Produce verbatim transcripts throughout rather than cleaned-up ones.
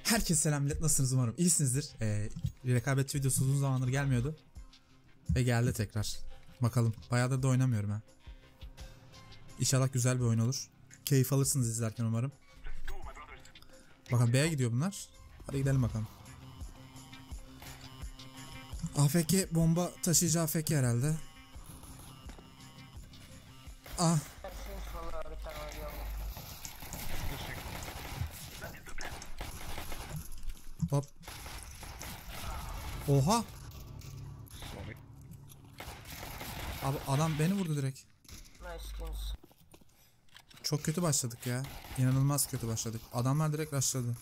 Herkese selam millet, nasılsınız, umarım iyisinizdir. Ee, rekabet videosu uzun zamandır gelmiyordu. Ve geldi tekrar. Bakalım, bayağıdır da oynamıyorum ha. İnşallah güzel bir oyun olur. Keyif alırsınız izlerken umarım. Bakın B'ye gidiyor bunlar. Hadi gidelim bakalım. A F K bomba taşıyıcı A F K herhalde. Ah. Hop. Oha. Abi adam beni vurdu direkt. Çok kötü başladık ya. İnanılmaz kötü başladık. Adamlar direkt rushladı.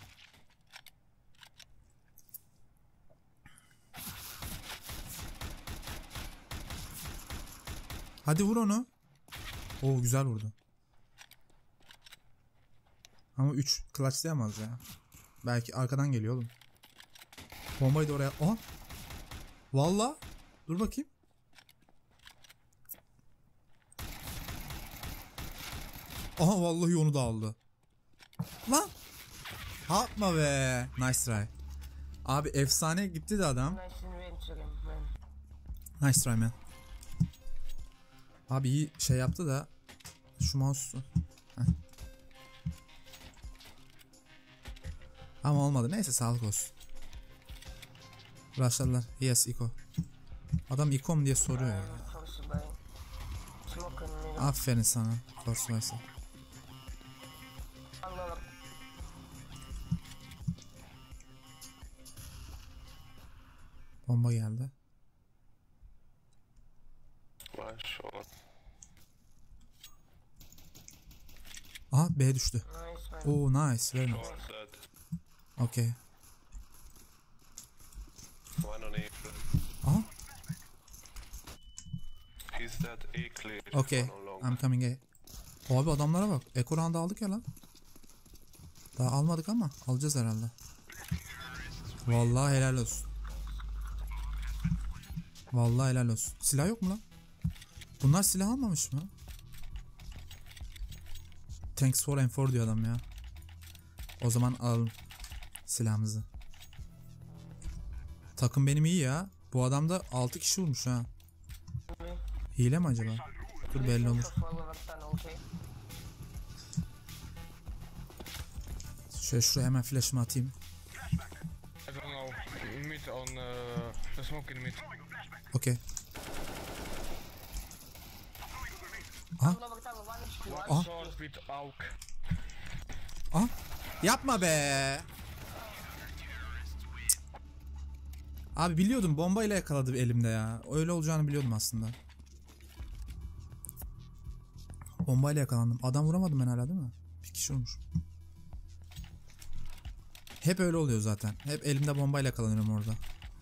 Hadi vur onu. Oo güzel vurdu. Ama üç clutchlayamaz ya. Belki arkadan geliyor oğlum. Bombayı da oraya... Aha. Valla. Dur bakayım. Aha vallahi onu da aldı. Lan. Yapma be. Nice try. Abi efsane gitti de adam. Nice try man. Abi iyi şey yaptı da. Şu mouse'u. Ama olmadı. Neyse sağlık olsun. Rushladılar. Yes Iko. Adam Iko mu diye soruyor ya. Aferin sana. Force Vice'a. Bomba geldi. Aha B düştü. Oh nice. Very nice. Okay. Aha. Okay. I'm coming A. Abi adamlara bak. Eko round'u aldık ya lan. Daha almadık ama alacağız herhalde. Vallahi helal olsun. Vallahi helal olsun. Silah yok mu lan? Bunlar silah almamış mı? Thanks for M four diyor adam ya. O zaman alalım silahımızı. Takım benim iyi ya. Bu adam da altı kişi vurmuş ha. Hile mi acaba? Dur belli olur. Şöyle şuraya hemen flash'ımı atayım. Okey. Aha. Aha. Aha. Yapma be. Abi biliyordum, bombayla yakaladı elimde ya. Öyle olacağını biliyordum aslında. Bombayla yakalandım. Adam vuramadım ben hala değil mi? Bir kişi olmuş. Hep öyle oluyor zaten. Hep elimde bombayla yakalanıyorum orada.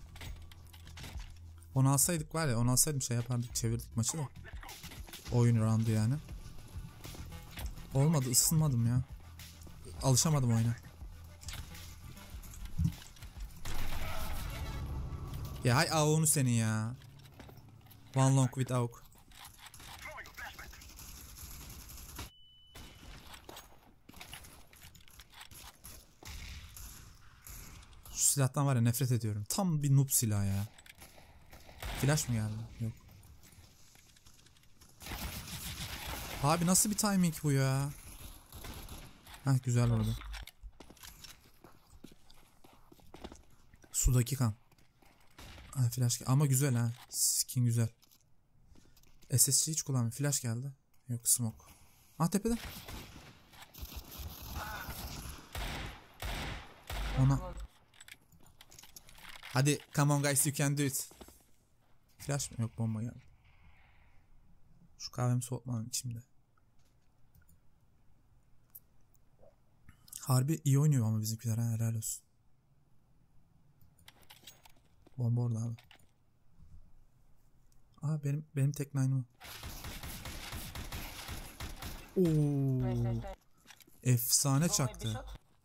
Onu alsaydık var ya, onu alsaydım şey yapardık, çevirdik maçı da. Oyun roundu yani. Olmadı, ısınmadım ya. Alışamadım oyuna. Ya hay Aok'unu senin ya. One long with Aok. Şu silahtan var ya, nefret ediyorum. Tam bir noob silah ya. Flash mı geldi? Yok. Abi nasıl bir timing bu ya? Heh güzel oldu. Sudaki kan. Ha, flash ama güzel ha. Skin güzel. S S C hiç kullanmıyorum. Flash geldi. Yok smoke. Ah tepede. Ona. Hadi come on guys, you can do it. Flash mı? Yok bomba geldi. Şu kahvemi soğutmanın içimde. Harbi iyi oynuyor ama bizimkiler ha, helal olsun. Bomba orada abi. Aa benim benim tek nine'ım. Oo. Efsane çaktı.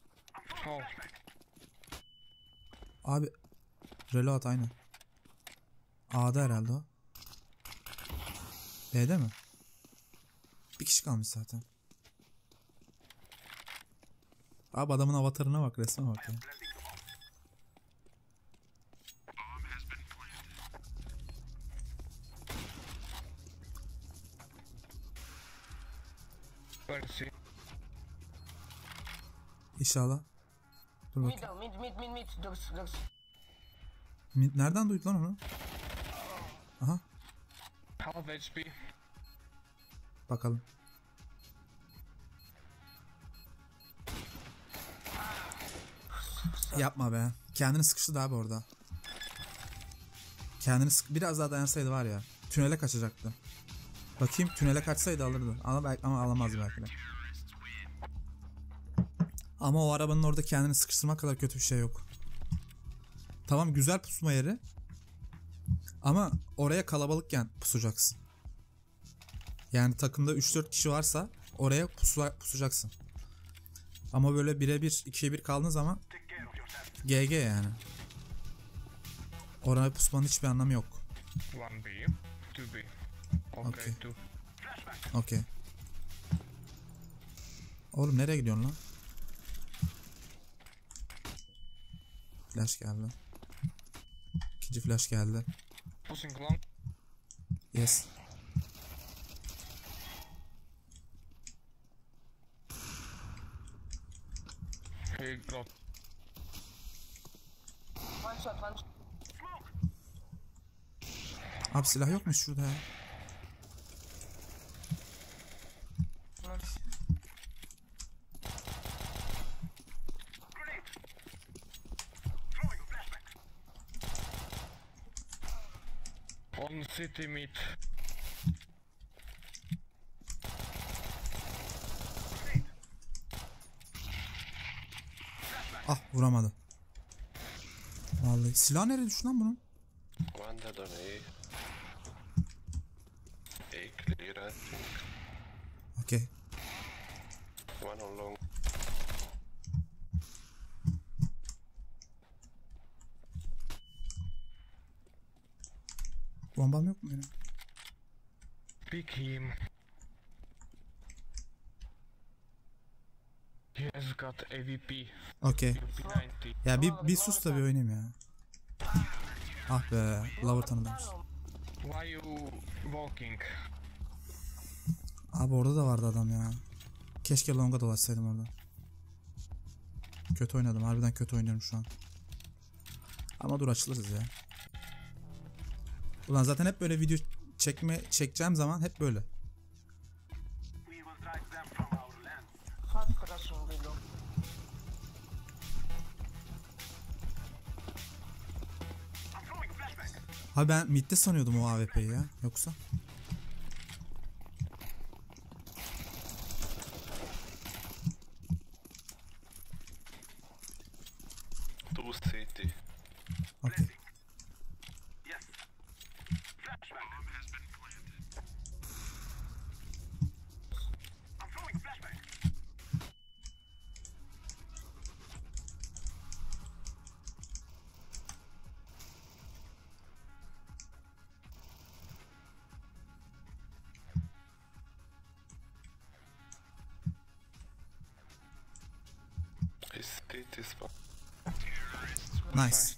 Abi reload aynı. A'da herhalde o. B'de mi? Bir kişi kalmış zaten. Abi adamın avatarına bak, resme bak ya. İnşallah. Dur Mid, bakayım. mid, mid, mid, mid. Looks, looks. Mid- Nereden duydu lan onu? Aha, Half H P. bakalım. Yapma be. Kendini sıkıştı abi orada. Kendini sık biraz daha dayansaydı var ya. Tünele kaçacaktı. Bakayım, tünele kaçsaydı alırdı. Ama belki, ama alamaz belki de. Ama o arabanın orada kendini sıkıştırmak kadar kötü bir şey yok. Tamam, güzel pusma yeri. Ama oraya kalabalıkken pusacaksın. Yani takımda üç dört kişi varsa oraya pusula, pusacaksın. Ama böyle bire bir, ikiye bir kaldığın zaman G G yani. Oraya pusmanın hiçbir anlamı yok. one B, two B. Okay, Okay. two. Okey. Oğlum nereye gidiyorsun lan? Flash geldi. İkinci flash geldi. Pushing long. Yes. He got One shot, one shot. Abi silah yokmuş şurada ya. on city mid. Ah, vuramadı. Vallahi silah nereye düştü lan bunun? One dead on A. A clear, I think. Okey. One on long. Bombam yok mu benim? Pick him. He has got A V P. Okey. A V P ninety. Ya bir, bir sus da bir oynayayım ya. Ah be. Lover tanıdamış. Why you walking? Abi orada da vardı adam ya. Keşke longa dolaşsaydım orada. Kötü oynadım. Harbiden kötü oynuyorum şu an. Ama dur, açılırız ya. Ulan zaten hep böyle video çekme çekeceğim zaman hep böyle. Fast crashing below. Ha ben midde sanıyordum o A W P'yi ya. Yoksa. Two city. Okey. His city is fine. Nice.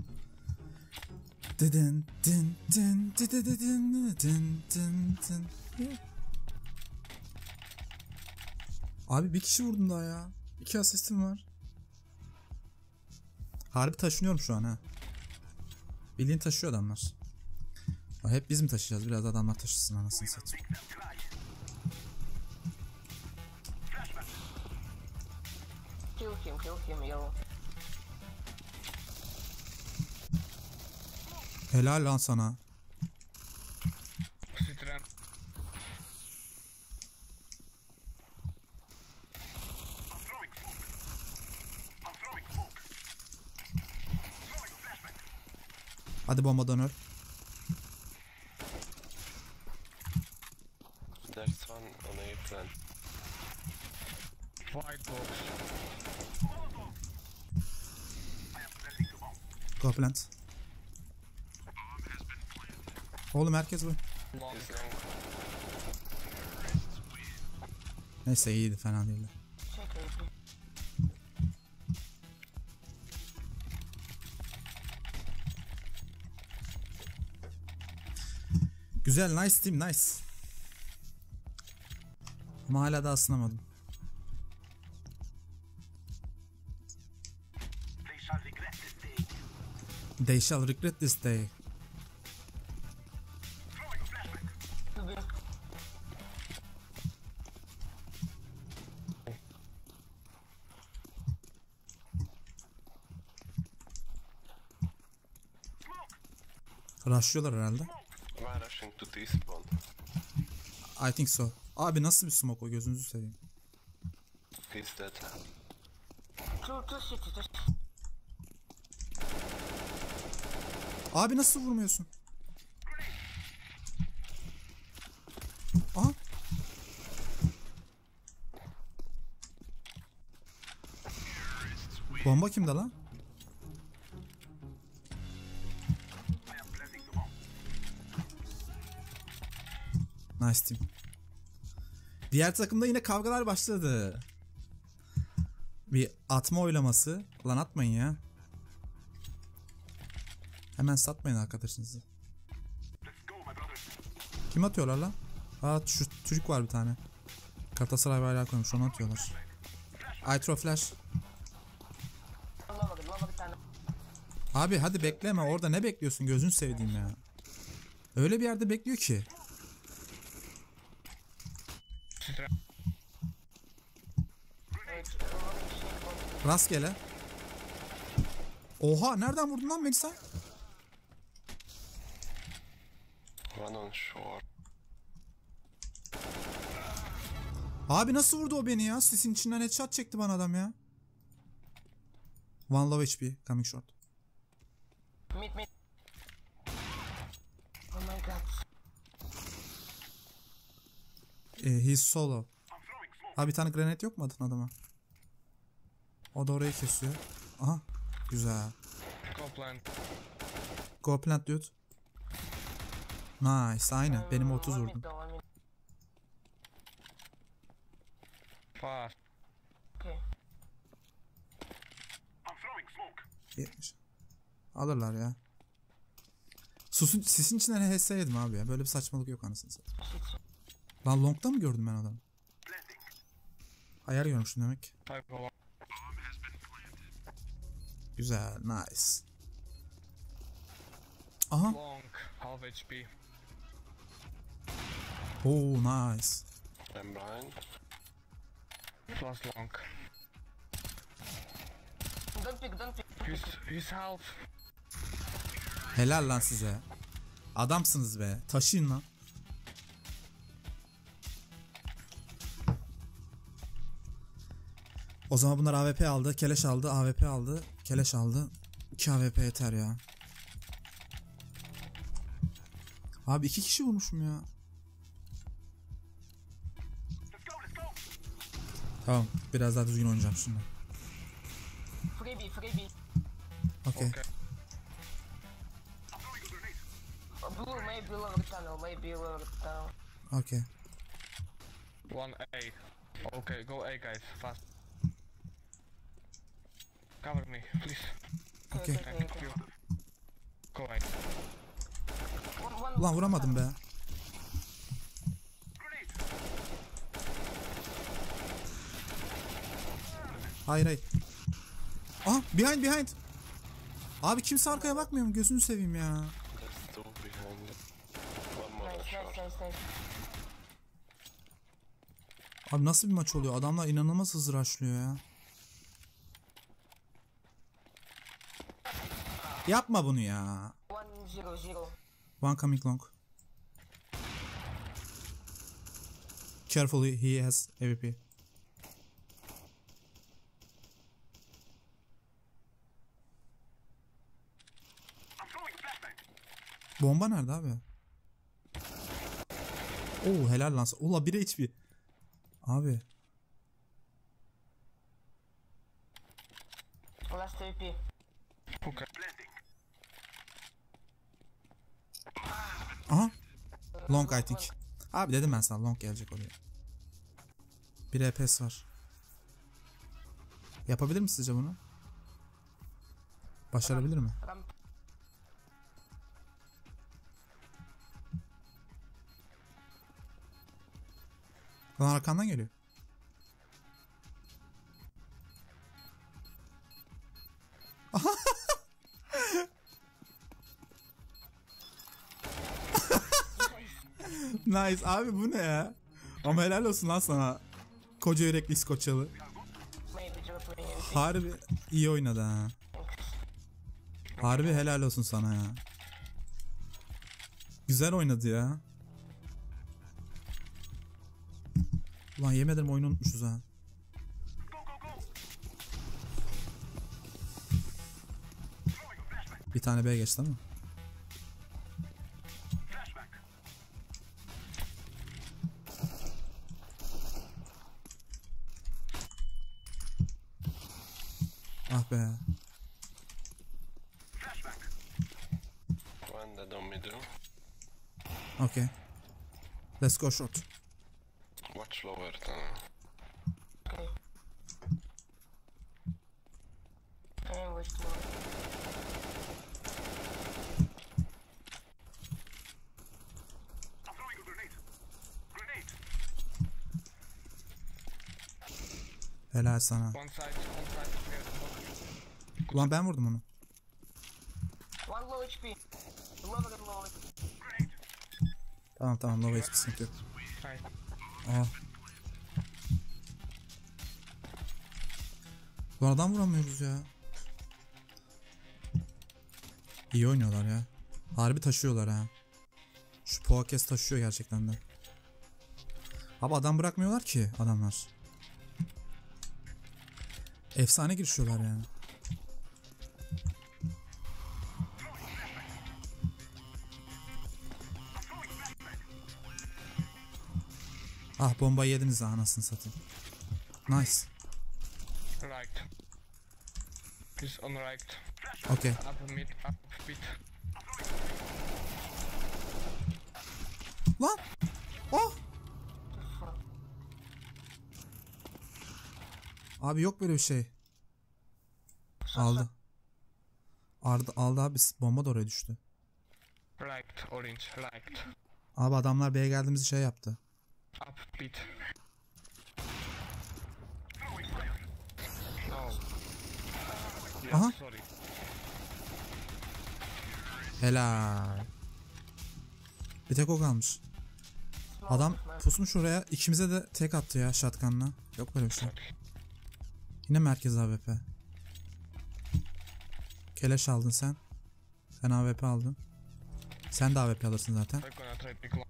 Dın dın dın dın dın dın dın dın dın. Abi bir kişi vurdum daha ya. İki asistim var. Harbi taşınıyorum şu an ha. Bildiğin taşıyor adamlar. Ya hep biz mi taşıyacağız? Biraz adamlar taşısın anasını satayım. Kill him, kill him, yo. Helal lan sana. City ramp. Hadi bombadan öl. There's one on A plan. White box. Go plant. Oğlum herkes bu. Long. He's long. Neyse iyiydi, fena değildi. Check A P. Güzel, nice team, nice. Ama hala da ısınamadım. They shall regret this day. To be. Rushlıyorlar herhalde. We're rushing to T-spawn. I think so. Abi nasıl bir smoke o, gözünüzü seveyim. He's dead. Two, two city, two city. Abi nasıl vurmuyorsun? Aha. Bomba kimde lan? Nice team. Diğer takımda yine kavgalar başladı. Bir atma oylaması. Lan atmayın ya. Hemen satmayın arkadaşınızı. Kim atıyorlar lan? Aa şu Türk var bir tane. Galatasaray bayrağı koymuş, onu atıyorlar. Itro flash. Lava, lava bir tane. Abi hadi bekleme, orada ne bekliyorsun, gözün sevdiğim ya. Öyle bir yerde bekliyor ki. Evet, lava bir şey koy. Rastgele. Oha, nereden vurdun lan Melisa? One on shore. Abi nasıl vurdu o beni ya? Sisin içinden headshot çekti bana adam ya. One low H P coming short. Mid, mid. Oh my god. Ee, he's solo. Abi bir tane granate yok mu atın adama? O da orayı kesiyor. Aha. Güzel. Go plant. Go plant dude. Nice, aynı. Benim otuz One vurdum. mid, one mid. Fast. Okay. yetmiş. Alırlar ya. Susun, sisin içinden H S yedim abi ya. Böyle bir saçmalık yok anasını satayım. Lan long'da mı gördüm ben adamı? Ayar görmüştüm demek. Five go. Güzel, nice. Aha. Long. Half H P. Oh, nice. I'm blind. Plus long. Don't pick, don't pick. He's, he's half. Helal lan size. Adamsınız be. Taşıyın lan. O zaman bunlar A W P aldı. Keleş aldı. A W P aldı. Keleş aldı. iki A W P yeter ya. Abi iki kişi vurmuşum ya. Tamam. Biraz daha düzgün oynayacağım şimdi. Freebie, freebie. Okey. Okay. Uh, Blue, maybe lower tunnel, maybe lower tunnel. Okey. One A. Okay, go A guys, fast. Cover me, please. Okey. Thank you. Go A. One, one Ulan vuramadım be. Hayır hayır. Aha, behind behind. Abi kimse arkaya bakmıyor mu? Gözünü seveyim ya. There's two behind it. One more on Nice, shore. nice, nice, nice. Abi nasıl bir maç oluyor? Adamlar inanılmaz hızlı rushlıyor ya. Yapma bunu ya. One zero zero. One coming long. Carefully, he has A W P. Bomba nerede abi? Oo helal lan. Ula biri H P. Abi. Last A P. Okay. Aha. Long I think. Abi dedim ben sana long gelecek oraya. Bir E P S var. Yapabilir mi sizce bunu? Başarabilir mi? Ramp. Lan arkandan geliyor. Nice abi, bu ne ya? Ama helal olsun lan sana. Koca yürekli İskoçyalı. Maybe you're playing anything. Harbi iyi oynadı ha. Harbi helal olsun sana ya. Güzel oynadı ya. Ulan yemin ederim oyunu unutmuşuz ha. Bir tane B geçti ama. Ah be. One dead on middle. Okay. Let's go short. Watch lower tunnel. Okay. And we're still. Helal sana. One side, one side. Yeah, Ulan ben vurdum onu. One low H P. Lower and lower. Tamam tamam, low H P sıkıntı yok. nice. Aa. Bu adam vuramıyoruz ya. İyi oynuyorlar ya. Harbi taşıyorlar ha. Şu Poakes taşıyor gerçekten de. Abi adam bırakmıyorlar ki adamlar. Efsane girişiyorlar yani. Ah, bombayı yediniz ha, anasını satayım. Nice. Right. He's on right. Okay. Up mid, up mid. Lan! Oh! Abi yok böyle bir şey. Aldı. Arda, aldı abi, bomba da oraya düştü. Right, orange, right. Abi adamlar B'ye geldiğimizi şey yaptı. Up mid. No. Yeah, Aha. sorry. Helal. Bir tek o kalmış. Adam pusmuş oraya, ikimize de tek attı ya shotgun'la. Yok böyle bir şey. Yine merkez A W P. Keleş aldın sen. Sen A W P aldın. Sen de A W P alırsın zaten. I'm gonna try pick long.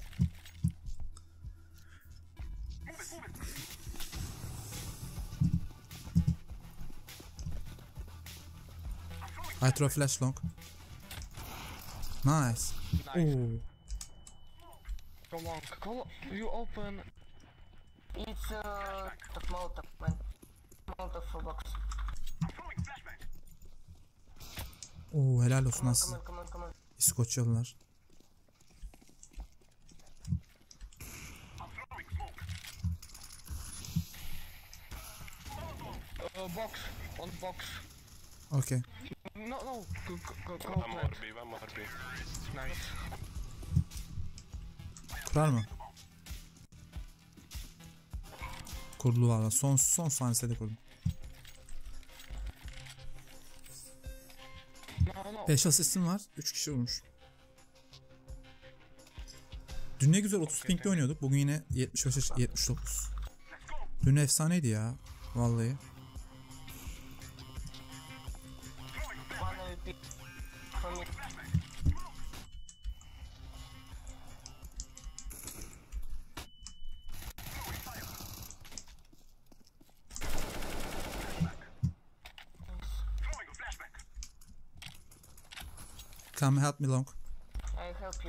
I throw flash long. Nice. Nice. Oo. Go long. Go long. You open. It's uh the Molotov man. Molotov for box. Oo, helal olsun Come on, aslında. come on, come on, come on. İskoçyalılar. Uh, box. On box. Okay. No, no. Go, go, go, go One more plant. B, one more B. Nice. Kurar mı? Kurdu valla. Son son saniyede kurdu. No, no. beş asistim var. üç kişi vurmuş. Dün ne güzel otuz ping'de oynuyorduk. Bugün yine yetmiş beş yetmiş dokuz. Dün efsaneydi ya. Vallahi. One A W P for me. Come help me long. I help you.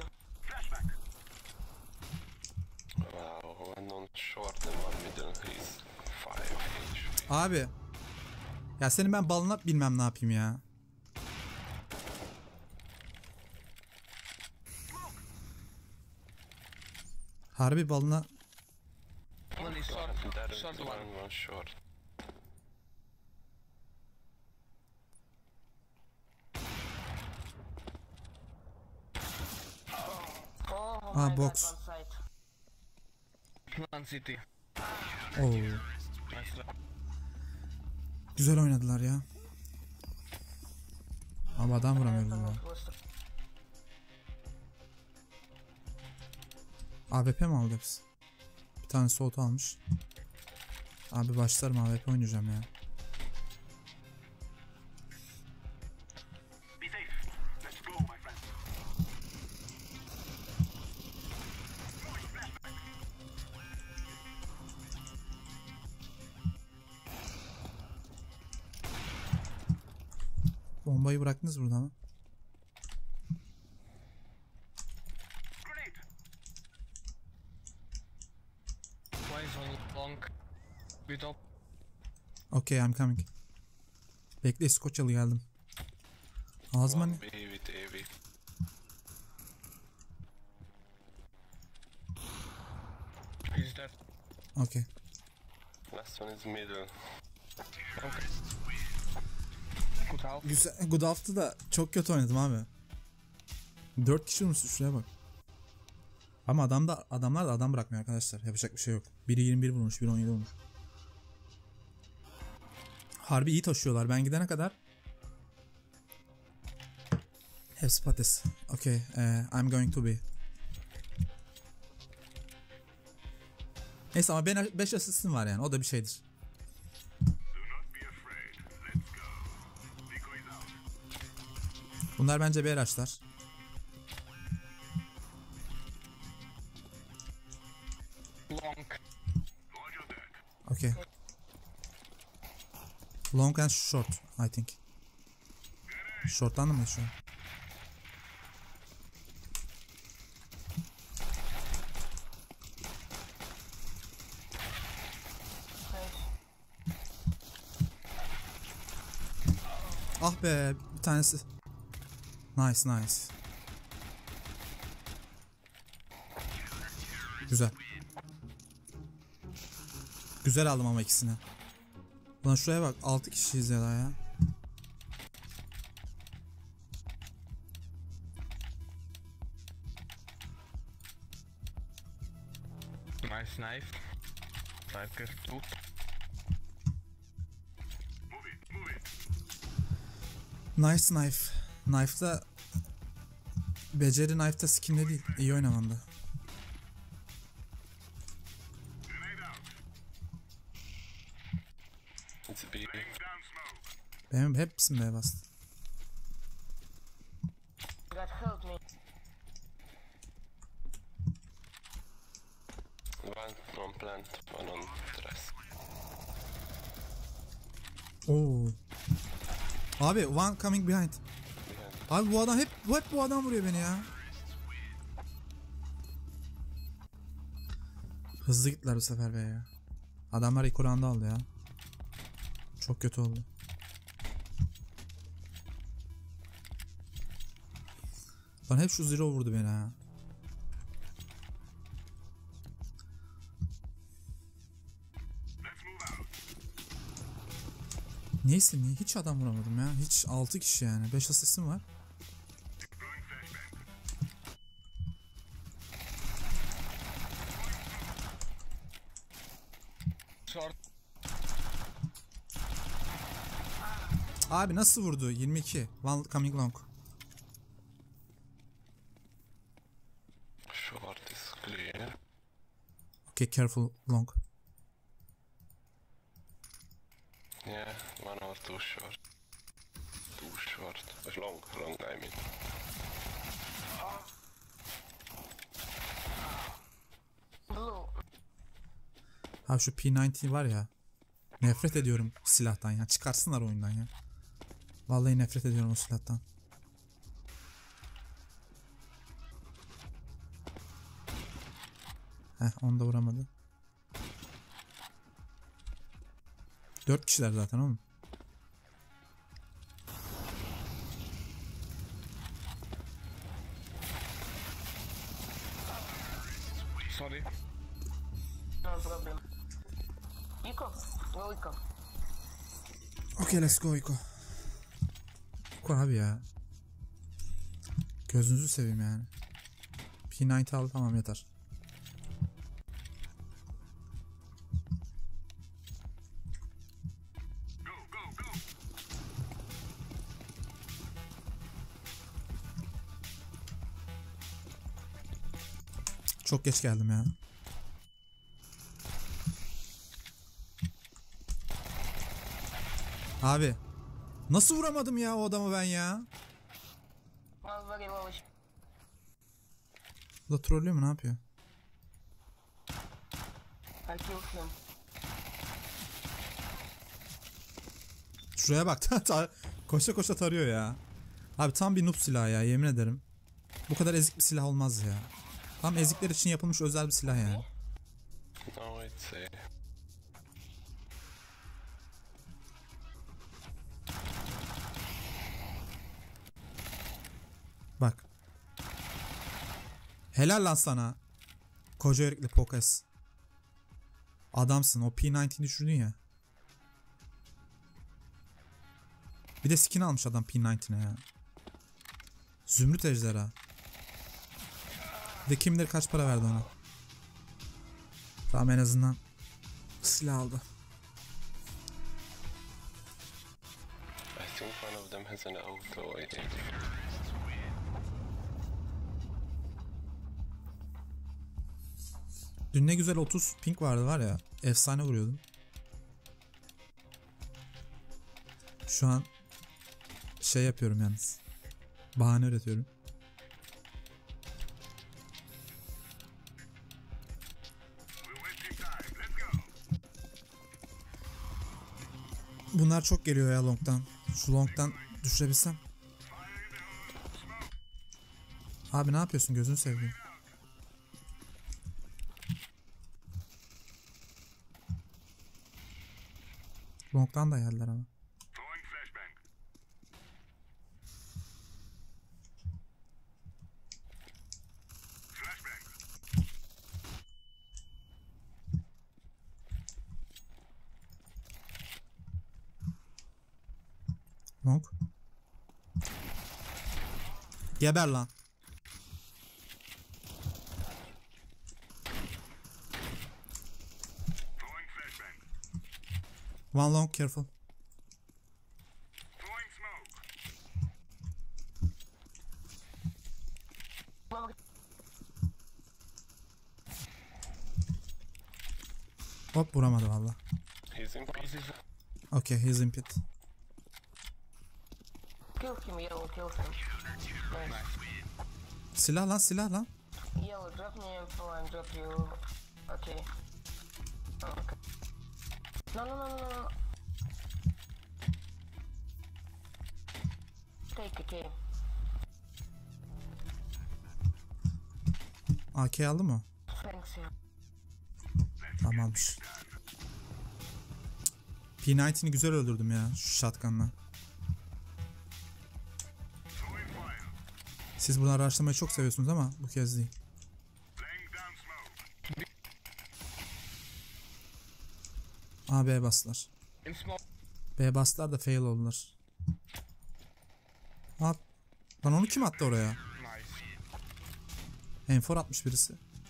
Wow, one on short and one middle. He's five H P. Abi. Ya senin ben balına bilmem ne yapayım ya. Harbi balına. One is short. There is Short one, one. one short. Oh Ah, my box. god, one side. Plant city. Oo. Nice. Güzel oynadılar ya. Ama adam vuramıyoruz ya. Cluster. A W P mi aldı hepsi? Bir tane soğut almış. Abi başlarım, A W P oynayacağım ya. Bombayı bıraktınız burada mı? One is on long. Bir top. Okay, I'm coming. Bekle, İskoçyalı geldim. Ağzıma One ne? B with A V. He's dead. Okay. Last one is middle. Okay. Good half. Güzel. Good Half'tı da çok kötü oynadım abi. dört kişi vurmuş, şuraya bak. Ama adam da, adamlar da adam bırakmıyor arkadaşlar. Yapacak bir şey yok. Biri yirmi bir vurmuş, biri on yedi vurmuş. Harbi iyi taşıyorlar. Ben gidene kadar. Hepsi patates. Okay, uh, I'm going to be. Neyse ama ben beş asistim var yani. O da bir şeydir. Bunlar bence B rush'lar. Long. Okay. Long and short, I think. Shortlandı mı şu an? Ah be, bir tanesi. Nice, nice. Güzel. Güzel aldım ama ikisini. Ulan şuraya bak, altı kişiyiz ya daha ya. Nice knife. Striker two. Nice knife. Knife'da beceri, knife'da skin'de değil. İyi oynamanda. It's B. Benim hepsini B'ye bastı. God help me. One on plant, one on dress. Oo. Abi one coming behind. Behind. Abi bu adam hep bu hep bu adam vuruyor beni ya. Hızlı gittiler bu sefer be ya. Adamlar ilk oranda aldı ya. Çok kötü oldu. Lan hep şu zero vurdu beni ha. Neyse, niye hiç adam vuramadım ya. Hiç altı kişi yani. beş asistim var. Short. Abi nasıl vurdu? yirmi iki. One coming long. Short is clear. Okay, careful long. Yeah, one or two short. Two short. Long, long I mean. Blue. Abi şu P doksan var ya. Nefret ediyorum silahtan ya. Çıkarsınlar oyundan ya. Vallahi nefret ediyorum o silahtan. Heh, onu da vuramadı. Dört kişiler zaten oğlum. Sorry. No problem. Ico. Go Ico. Okay, let's go Iko. Iko abi ya. Gözünüzü seveyim yani. P doksan al, tamam yeter. Çok geç geldim ya. Abi. Nasıl vuramadım ya o adamı ben ya? Well, very lowish. Bu da trollüyor mu, ne yapıyor? I killed him. Şuraya bak. ta- koşa koşa tarıyor ya. Abi tam bir noob silahı ya, yemin ederim. Bu kadar ezik bir silah olmaz ya. Tam ezikler için yapılmış özel bir silah yani. No, it's a... Bak. Helal lan sana. Koca yürekli Pokas. Adamsın, o P doksan düşürdün ya. Bir de skin almış adam P doksan'a ya. Zümrüt ejderha. Bir de kim bilir kaç para verdi ona. Tamam, en azından silah aldı. I think one of them has an auto, I think. Dün ne güzel otuz ping vardı var ya. Efsane vuruyordum. Şu an şey yapıyorum yalnız. Bahane üretiyorum. Bunlar çok geliyor ya long'dan. Şu long'dan düşürebilsem. Abi ne yapıyorsun, gözünü seveyim. Long'dan da geldiler ama. Long. Geber lan. One long, careful. Hop, vuramadı valla. He's in This is Okay, he's in pit. Kill him, yellow, kill him. Nice. Silah lan, silah lan. Yellow, drop me info and drop you. Okay. Oh, okay. No, no, no, no, no. Take a K. A K aldı mı? Thanks, yeah. Tamam, almış. P doksan'ı güzel öldürdüm ya şu shotgun'la. Siz bunu araştırmayı çok seviyorsunuz ama bu kez değil. A, B bastılar. in smoke. B bastılar da fail oldular. At. Lan onu kim attı oraya? Nice. Enfor atmış birisi.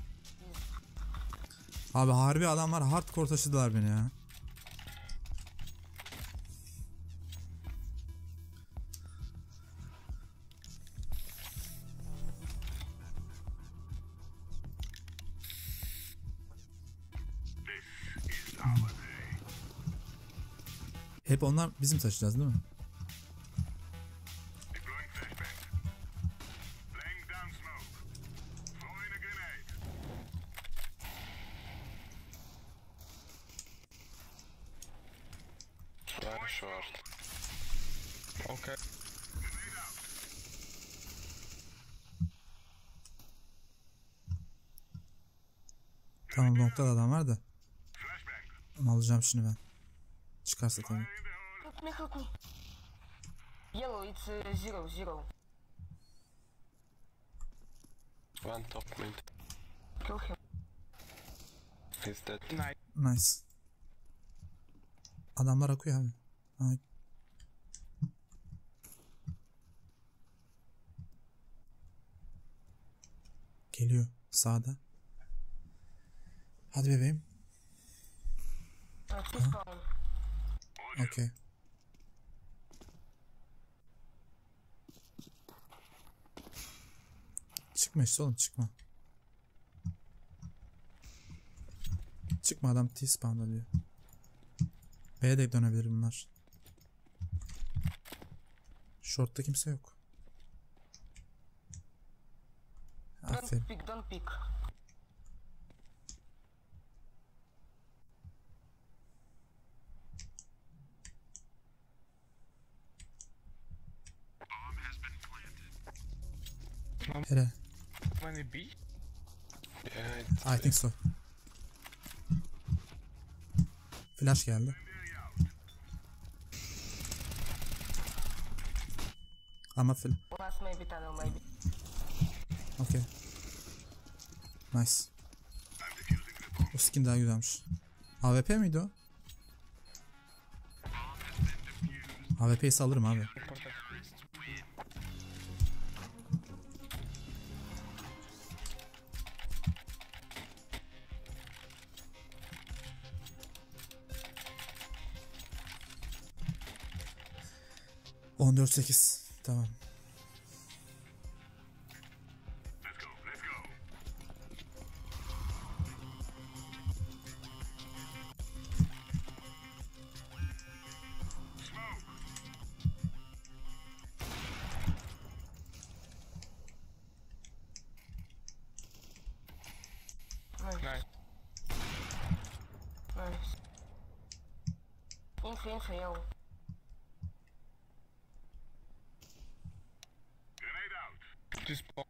Abi harbi adamlar hardcore taşıdılar beni ya. Hep onlar bizim taşıyacağız değil mi? very short. Okay. Tamam, long'da da adam var da. Onu alacağım şimdi ben. Çıkarsa tabii. Help me, help me. Yellow, it's uh, zero, zero. One top mid. Kill him. He's dead. Nice. Nice. Adamlar akıyor abi. Ay. Geliyor sağda. Hadi bebeğim. Uh, two spawn. Okey. Çıkma işte oğlum, çıkma. Çıkma, adam T-spawn'da diyor. B'ye de dönebilir bunlar. Short'ta kimse yok. Aferin. Don't pick, don't pick. Hele. Many B? Yeah, it's I think so. Flash geldi. Ama fil. Last maybe tunnel, maybe. Okay. Nice. O skin daha güzelmiş. A W P miydi o? A W P'yi salırım abi. on dört sekiz. Tamam. Nice. Nice. Nice. Info, info, yo. This spawn.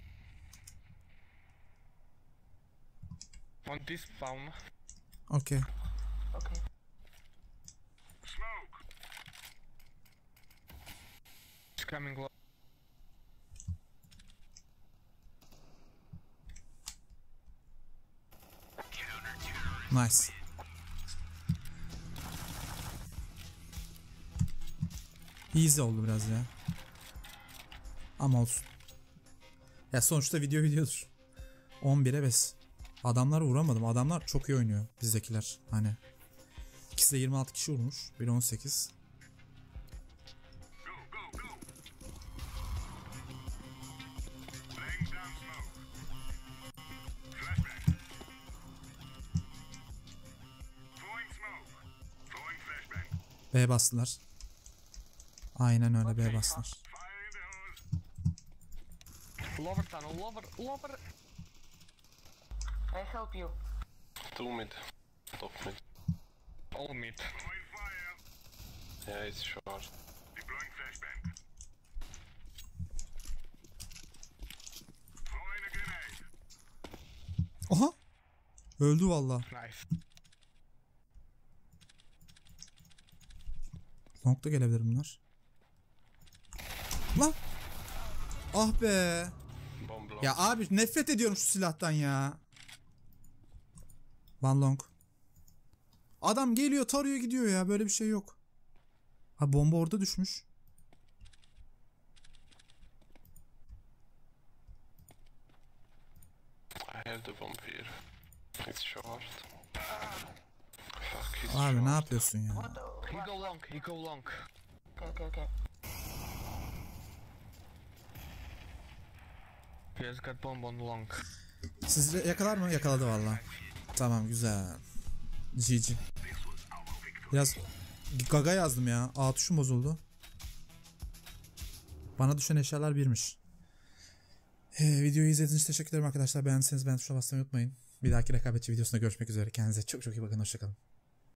On this spawn. Okay. Okay. It's coming low. Nice. Easy oldu biraz ya. Ama olsun. Ya sonuçta video videodur. on bire beş. Adamları vuramadım. Adamlar çok iyi oynuyor bizdekiler. Hani ikisi de yirmi altı kişi vurmuş. biri on sekiz. B bastılar. Aynen öyle, B bastılar. Lower tunnel, lower, lower. I help you. two mid. Top mid. All mid. Yeah, it's short. Aha! Öldü valla. Nice. Long da gelebilir bunlar. Lan! Ah be! Bomb long. Ya abi nefret ediyorum şu silahtan ya. One long. Adam geliyor, tarıyor, gidiyor ya. Böyle bir şey yok. Ha, bomba orada düşmüş. I have the bomb here. It's short. Fuck, he's Abi short. ne yapıyorsun ya? What the? He go long, he go long. Okay, okay, okay. He has got bomb on long. Sizi yakalar mı? Yakaladı valla. Tamam, güzel. G G. Biraz gaga yazdım ya. A tuşum bozuldu. Bana düşen eşyalar birmiş. Ee, videoyu izlediğiniz için teşekkür ederim arkadaşlar. Beğendiyseniz beğen tuşuna basmayı unutmayın. Bir dahaki rekabetçi videosunda görüşmek üzere. Kendinize çok çok iyi bakın. Hoşçakalın.